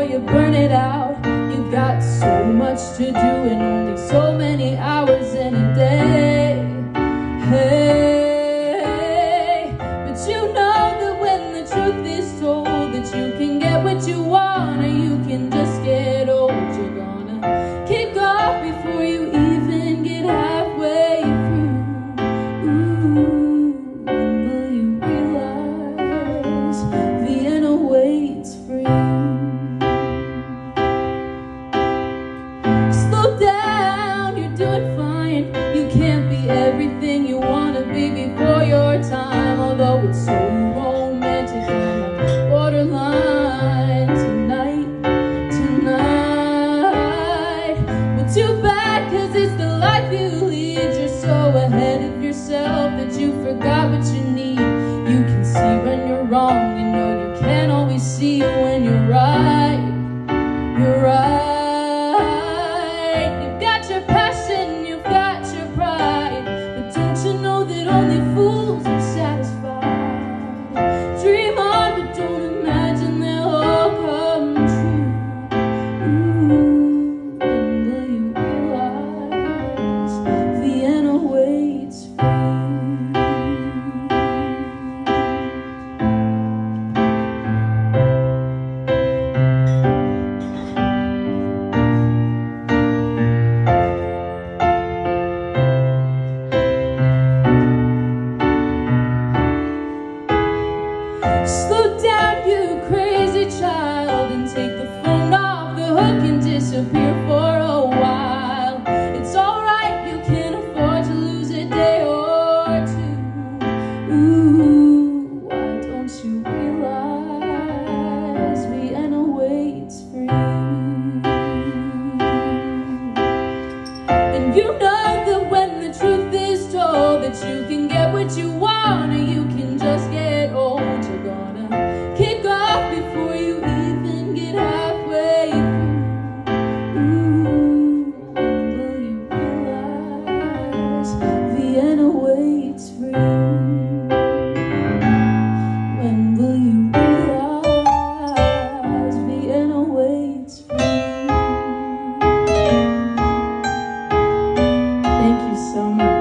you burn it out. You've got so much to do and only so many hours in a day. Hey, but you know that when the truth is told, that you can get what you want, or you can just get old. You're gonna kick off before you even get halfway through. Ooh, when will you realize Vienna waits for you? Slow down, you're doing fine. You can't be everything you want to be before your time, although it's so romantic on the borderline tonight. Well, too bad, cause it's the life you lead. You're so ahead of yourself that you forgot what you need. You can see when you're wrong, you know you can't always see when you're right. You're right. You've got your passion, you've got your pride, but don't you know that only fools are satisfied? Dream on, but don't imagine they'll all come true. Ooh, when will you realize Vienna waits for you? Slow down, you crazy child, and take the phone off the hook and disappear for a while. It's alright, you can afford to lose a day or two. Ooh, why don't you realize Vienna waits for you? And you know that when the truth is told, that you can get what you want, or you can just get old. You're gonna kick off before you even get halfway through. Ooh, when will you realize Vienna waits for you? When will you realize Vienna waits for you? Thank you so much.